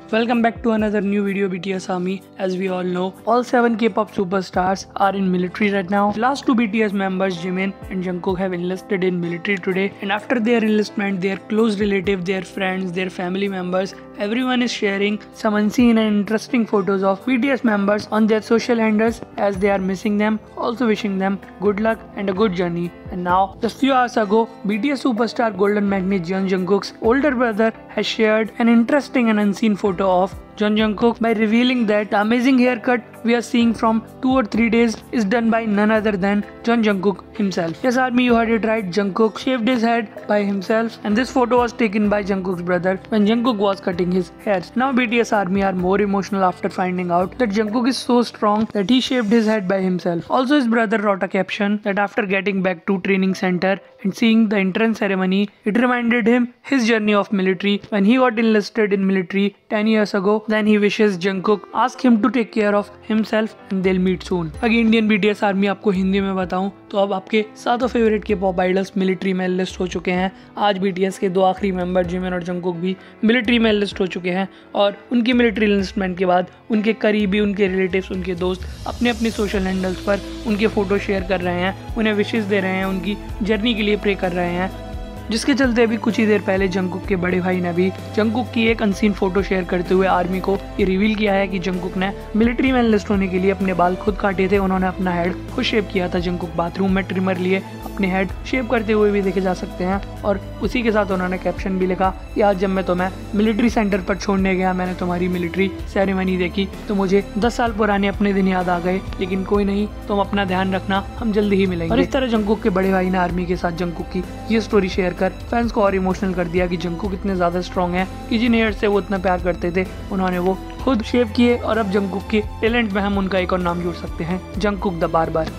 Welcome back to another new video BTS Army. As we all know, all 7 K-pop superstars are in military right now. Last 2 BTS members, Jimin and Jungkook, have enlisted in military today, and after their enlistment, their close relative, their friends, their family members, everyone is sharing some unseen and interesting photos of BTS members on their social handles as they are missing them, also wishing them good luck and a good journey. And now, just few hours ago, BTS superstar Golden Magnate Jungkook's older brother has shared an interesting and unseen photo of Jungkook by revealing that the amazing haircut we are seeing from 2 or 3 days is done by none other than Jungkook himself. Yes, Army, you heard it right. Jungkook shaved his head by himself, and this photo was taken by Jungkook's brother when Jungkook was cutting his hair. Now BTS Army are more emotional after finding out that Jungkook is so strong that he shaved his head by himself. Also, his brother wrote a caption that after getting back to training center and seeing the entrance ceremony, it reminded him his journey of military when he got enlisted in military 10 years ago. Then he wishes Jungkook ask him to take care of himself and they'll meet soon. अगर Indian BTS army आपको हिंदी में बताऊं तो अब आपके 7 favourite के pop idols military में enlist हो चुके हैं। आज BTS के 2 आखिरी मेंबर जिमिन और जंगकुक भी मिलिट्री में एनलिस्ट हो चुके हैं और उनकी मिलिट्री एनलिस्टमेंट के बाद उनके करीबी, उनके रिलेटिव्स, उनके दोस्त अपने अपने सोशल हैंडल्स पर उनके फोटो शेयर कर रहे हैं, उन्हें विशेस दे रहे हैं, उनकी जर्नी के लिए प्रे कर रहे हैं, जिसके चलते अभी कुछ ही देर पहले जंगकुक के बड़े भाई ने भी जंगकुक की एक अनसीन फोटो शेयर करते हुए आर्मी को ये रिवील किया है कि जंगकुक ने मिलिट्री में एनलिस्ट होने के लिए अपने बाल खुद काटे थे। उन्होंने अपना हेड खुद शेव किया था। जंगकुक बाथरूम में ट्रिमर लिए अपने हेड शेव करते हुए भी देखे जा सकते हैं और उसी के साथ उन्होंने कैप्शन भी लिखा कि आज जब मैं तुम्हें मिलिट्री सेंटर पर छोड़ने गया, मैंने तुम्हारी मिलिट्री सेरेमनी देखी तो मुझे 10 साल पुराने अपने दिन याद आ गए, लेकिन कोई नहीं, तुम अपना ध्यान रखना, हम जल्दी ही मिलेंगे। और इस तरह जंगकुक के बड़े भाई ने आर्मी के साथ जंगकुक की ये स्टोरी शेयर कर फैंस को और इमोशनल कर दिया कि जंगकुक इतने ज्यादा स्ट्रॉन्ग है कि जिन हेयर से वो इतना प्यार करते थे उन्होंने वो खुद शेव किए और अब जंगकुक के टैलेंट में हम उनका एक और नाम जोड़ सकते हैं, जंगकुक द बार्बर।